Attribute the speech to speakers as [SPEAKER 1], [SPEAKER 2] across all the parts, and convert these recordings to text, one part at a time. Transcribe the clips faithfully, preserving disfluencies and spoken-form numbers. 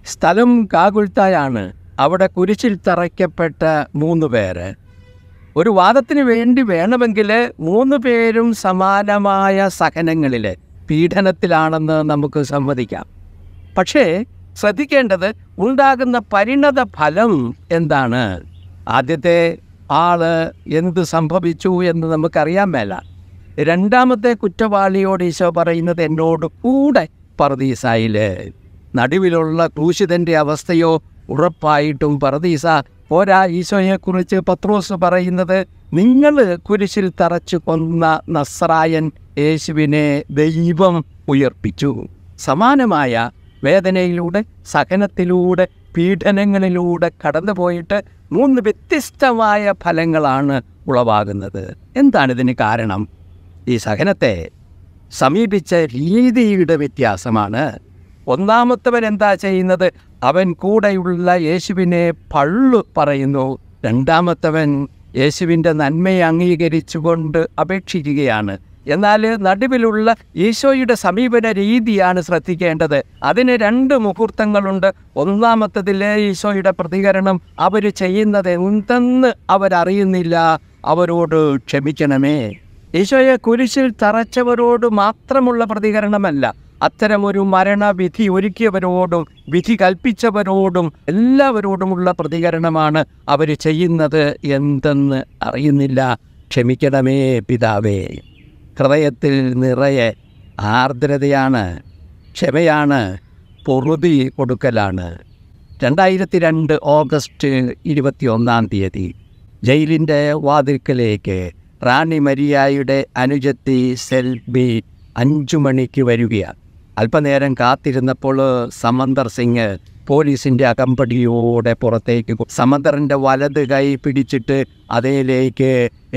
[SPEAKER 1] സ്ഥലം ഗാഗുൽത്തായാണ്. അവിടെ കുരിശിൽ തറയ്ക്കപ്പെട്ട മൂന്ന് പേര്. ഒരു വാദത്തിന് വേണ്ടി വേണമെങ്കിൽ മൂന്ന് പേരും സമാനമായ സഹനങ്ങളിൽ പീഡനത്തിലാണെന്ന് നമുക്ക് സമ്മതിക്കാം. പക്ഷേ ശ്രദ്ധിക്കേണ്ടത് ഉണ്ടാകുന്ന പരിണത ഫലം എന്താണ്? ആദ്യത്തെ ആള് എന്ത് സംഭവിച്ചു എന്ന് നമുക്കറിയാൻ മേല. രണ്ടാമത്തെ കുറ്റവാളിയോട് ഈശോ പറയുന്നത് എന്നോട് കൂടെ പറുദീസായിൽ. നടുവിലുള്ള ക്രൂശിതൻ്റെ അവസ്ഥയോ ഉറപ്പായിട്ടും പറുദീസ പോരാ. ഈശോയെക്കുറിച്ച് പത്രോസ് പറയുന്നത് നിങ്ങൾ കുരിശിൽ തറച്ചു കൊന്ന നസ്രായൻ യേശുവിനെ ദൈവം ഉയർപ്പിച്ചു. സമാനമായ വേദനയിലൂടെ, സഹനത്തിലൂടെ, പീഡനങ്ങളിലൂടെ കടന്നുപോയിട്ട് മൂന്ന് വ്യത്യസ്തമായ ഫലങ്ങളാണ് ഉളവാകുന്നത്. എന്താണിതിന് കാരണം? ഈ സഹനത്തെ സമീപിച്ച രീതിയുടെ വ്യത്യാസമാണ്. ഒന്നാമത്തവൻ എന്താ ചെയ്യുന്നത്? അവൻ കൂടെയുള്ള യേശുവിനെ പള്ളു പറയുന്നു. രണ്ടാമത്തവൻ യേശുവിൻ്റെ നന്മയെ അംഗീകരിച്ചുകൊണ്ട് അപേക്ഷിക്കുകയാണ്. എന്നാൽ നടുവിലുള്ള ഈശോയുടെ സമീപന രീതിയാണ് ശ്രദ്ധിക്കേണ്ടത്. അതിന് രണ്ട് മുഹൂർത്തങ്ങളുണ്ട്. ഒന്നാമത്തതിലെ ഈശോയുടെ പ്രതികരണം, അവർ ചെയ്യുന്നത് എന്തെന്ന് അവരറിയുന്നില്ല, അവരോട് ക്ഷമിക്കണമേ. ഈശോയെ കുരിശിൽ തറച്ചവരോട് മാത്രമുള്ള പ്രതികരണമല്ല, അത്തരമൊരു മരണവിധി ഒരുക്കിയവരോടും വിധി കൽപ്പിച്ചവരോടും എല്ലാവരോടുമുള്ള പ്രതികരണമാണ്. അവർ ചെയ്യുന്നത് എന്തെന്ന് അറിയുന്നില്ല, ക്ഷമിക്കണമേ പിതാവേ. ഹൃദയത്തിൽ നിറയെ ആർദ്രതയാണ്, ക്ഷമയാണ്, പൊറുതി കൊടുക്കലാണ്. രണ്ടായിരത്തി രണ്ട് ഓഗസ്റ്റ് ഇരുപത്തി ഒന്നാം തീയതി ജയിലിൻ്റെ വാതിൽക്കലേക്ക് റാണി മരിയായുടെ അനുജത്തി സെൽബി അഞ്ചു മണിക്ക് വരികയാണ്. അല്പനേരം കാത്തിരുന്നപ്പോൾ സമന്തർ സിംഗ് പോലീസിൻ്റെ അകമ്പടിയോടെ പുറത്തേക്ക് സമന്തറിൻ്റെ വലത് കൈ പിടിച്ചിട്ട് അതിലേക്ക്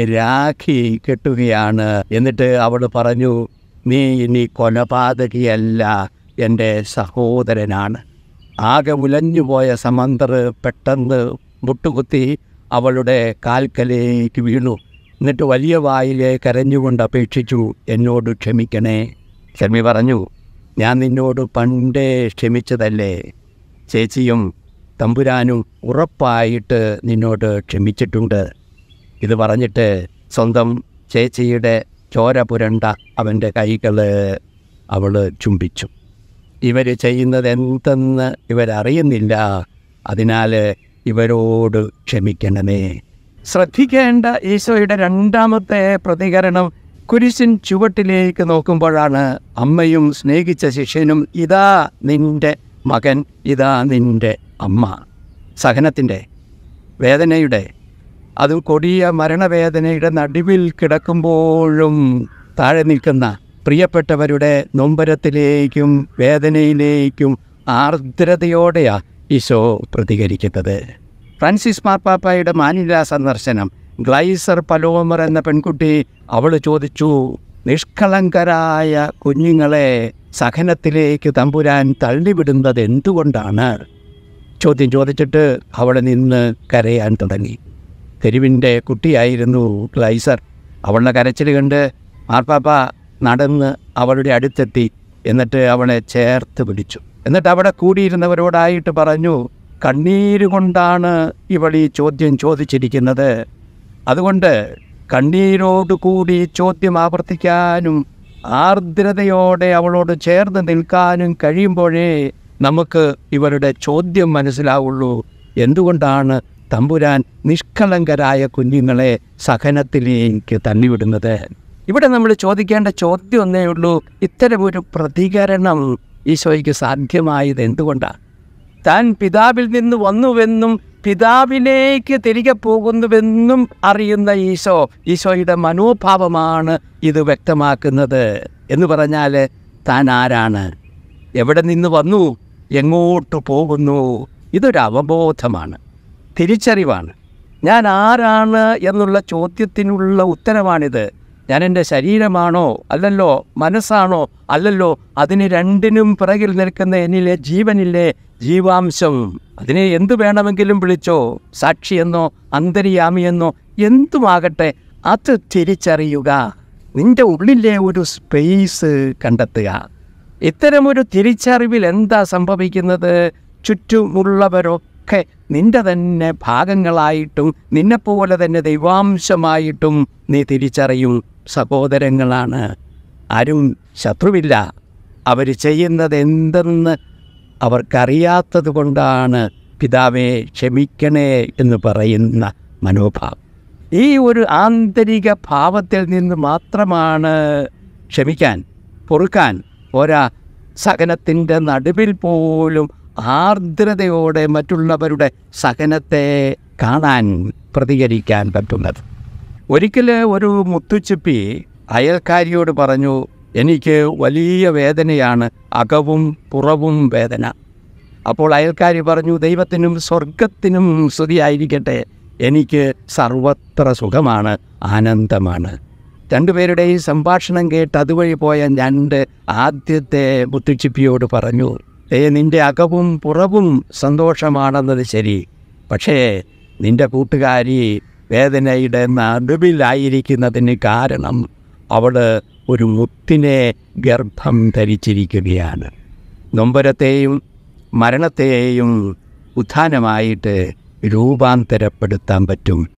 [SPEAKER 1] രാഖി കെട്ടുകയാണ്. എന്നിട്ട് അവൾ പറഞ്ഞു, നീ ഇനി കൊലപാതകിയല്ല, എൻ്റെ സഹോദരനാണ്. ആകെ ഉലഞ്ഞുപോയ സമന്തർ പെട്ടെന്ന് മുട്ടുകുത്തി അവളുടെ കാൽക്കലേക്ക് വീണു. എന്നിട്ട് വലിയ വായിലെ കരഞ്ഞുകൊണ്ട് അപേക്ഷിച്ചു, എന്നോട് ക്ഷമിക്കണേ. ഷർമി പറഞ്ഞു, ഞാൻ നിന്നോട് പണ്ടേ ക്ഷമിച്ചതല്ലേ. ചേച്ചിയും തമ്പുരാനും ഉറപ്പായിട്ട് നിന്നോട് ക്ഷമിച്ചിട്ടുണ്ട്. ഇത് പറഞ്ഞിട്ട് സ്വന്തം ചേച്ചിയുടെ ചോര പുരണ്ട അവൻ്റെ കൈകൾ അവൾ ചുംബിച്ചു. ഇവർ ചെയ്യുന്നത് എന്തെന്ന് ഇവരറിയുന്നില്ല, അതിനാൽ ഇവരോട് ക്ഷമിക്കണമേ. ശ്രദ്ധിക്കേണ്ട ഈശോയുടെ രണ്ടാമത്തെ പ്രതികരണം കുരിശിൻ ചുവട്ടിലേക്ക് നോക്കുമ്പോഴാണ്. അമ്മയും സ്നേഹിച്ച ശിഷ്യനും ഇതാ നിൻ്റെ മകൻ, ഇതാ നിൻ്റെ അമ്മ. സഹനത്തിൻ്റെ, വേദനയുടെ, അതും കൊടിയ മരണവേദനയുടെ നടുവിൽ കിടക്കുമ്പോഴും താഴെ നിൽക്കുന്ന പ്രിയപ്പെട്ടവരുടെ നൊമ്പരത്തിലേക്കും വേദനയിലേക്കും ആർദ്രതയോടെയാണ് ഈശോ പ്രതികരിക്കുന്നത്. ഫ്രാൻസിസ് മാർപ്പാപ്പയുടെ മാനില സന്ദർശനം. ഗ്ലൈസർ പലോമർ എന്ന പെൺകുട്ടി, അവൾ ചോദിച്ചു, നിഷ്കളങ്കരായ കുഞ്ഞുങ്ങളെ സഹനത്തിലേക്ക് തമ്പുരാൻ തള്ളിവിടുന്നത് എന്തുകൊണ്ടാണ്? ചോദ്യം ചോദിച്ചിട്ട് അവളെ നിന്ന് കരയാൻ തുടങ്ങി. തെരുവിൻ്റെ കുട്ടിയായിരുന്നു ഗ്ലൈസർ. അവളുടെ കരച്ചിൽ കണ്ട് മാർപ്പാപ്പ നടന്ന് അവളുടെ അടുത്തെത്തി. എന്നിട്ട് അവളെ ചേർത്ത് പിടിച്ചു. എന്നിട്ട് അവിടെ കൂടിയിരുന്നവരോടായിട്ട് പറഞ്ഞു, കണ്ണീരുകൊണ്ടാണ് ഇവൾ ഈ ചോദ്യം ചോദിച്ചിരിക്കുന്നത്. അതുകൊണ്ട് കണ്ണീരോടുകൂടി ചോദ്യം ആവർത്തിക്കാനും ആർദ്രതയോടെ അവളോട് ചേർന്ന് നിൽക്കാനും കഴിയുമ്പോഴേ നമുക്ക് ഇവരുടെ ചോദ്യം മനസ്സിലാവുള്ളൂ. എന്തുകൊണ്ടാണ് തമ്പുരാൻ നിഷ്കളങ്കരായ കുഞ്ഞുങ്ങളെ സഹനത്തിലേക്ക് തള്ളിവിടുന്നത്? ഇവിടെ നമ്മൾ ചോദിക്കേണ്ട ചോദ്യം ഒന്നേ ഉള്ളൂ, ഇത്തരമൊരു പ്രതികരണം ഈശോയ്ക്ക് സാധ്യമായത് എന്തുകൊണ്ടാണ്? താൻ പിതാവിൽ നിന്ന് വന്നുവെന്നും പിതാവിലേക്ക് തിരികെ പോകുന്നുവെന്നും അറിയുന്ന ഈശോ, ഈശോയുടെ മനോഭാവമാണ് ഇത് വ്യക്തമാക്കുന്നത്. എന്ന് പറഞ്ഞാൽ താൻ ആരാണ്, എവിടെ നിന്ന് വന്നു, എങ്ങോട്ട് പോകുന്നു, ഇതൊരു അവബോധമാണ്, തിരിച്ചറിവാണ്. ഞാൻ ആരാണ് എന്നുള്ള ചോദ്യത്തിനുള്ള ഉത്തരമാണിത്. ഞാൻ എൻ്റെ ശരീരമാണോ? അല്ലല്ലോ. മനസ്സാണോ? അല്ലല്ലോ. അതിന് രണ്ടിനും പിറകിൽ നിൽക്കുന്ന എന്നിലെ ജീവനിലെ ജീവാംശം. അതിനെ എന്തു വേണമെങ്കിലും വിളിച്ചോ, സാക്ഷിയെന്നോ അന്തര്യാമിയെന്നോ എന്തുമാകട്ടെ, അത് തിരിച്ചറിയുക. നിൻ്റെ ഉള്ളിലെ ഒരു സ്പേസ് കണ്ടെത്തുക. ഇത്തരമൊരു തിരിച്ചറിവിൽ എന്താ സംഭവിക്കുന്നത്? ചുറ്റുമുള്ളവരൊക്കെ നിന്റെ തന്നെ ഭാഗങ്ങളായിട്ടും നിന്നെപ്പോലെ തന്നെ ദൈവാംശമായിട്ടും നീ തിരിച്ചറിയും. സഹോദരങ്ങളാണ്, ആരും ശത്രുവില്ല. അവർ ചെയ്യുന്നത് എന്തെന്ന് അവർക്കറിയാത്തത് കൊണ്ടാണ് പിതാവേ ക്ഷമിക്കണേ എന്ന് പറയുന്ന മനോഭാവം. ഈ ഒരു ആന്തരിക ഭാവത്തിൽ നിന്ന് മാത്രമാണ് ക്ഷമിക്കാൻ, പൊറുക്കാൻ പോരാ, സഹനത്തിൻ്റെ നടുവിൽ പോലും ആർദ്രതയോടെ മറ്റുള്ളവരുടെ സഹനത്തെ കാണാൻ, പ്രതികരിക്കാൻ പറ്റുന്നത്. ഒരിക്കൽ ഒരു മുത്തുച്ചിപ്പി അയൽക്കാരിയോട് പറഞ്ഞു, എനിക്ക് വലിയ വേദനയാണ്, അകവും പുറവും വേദന. അപ്പോൾ അയൽക്കാരി പറഞ്ഞു, ദൈവത്തിനും സ്വർഗത്തിനും സ്തുതിയായിരിക്കട്ടെ, എനിക്ക് സർവത്ര സുഖമാണ്, ആനന്ദമാണ്. രണ്ടുപേരുടെയും സംഭാഷണം കേട്ട് അതുവഴി പോയ ഞണ്ട് ആദ്യത്തെ മുത്തുച്ചിപ്പിയോട് പറഞ്ഞു, ഏ നിൻ്റെ അകവും പുറവും സന്തോഷമാണെന്നത് ശരി, പക്ഷേ നിൻ്റെ കൂട്ടുകാരി വേദനയുടെ നടുവിലായിരിക്കുന്നതിന് കാരണം അവൾ ഒരു മുത്തിനെ ഗർഭം ധരിച്ചിരിക്കുകയാണ്. നൊമ്പരത്തെയും മരണത്തെയും ഉത്ഥാനമായിട്ട് രൂപാന്തരപ്പെടുത്താൻ പറ്റും.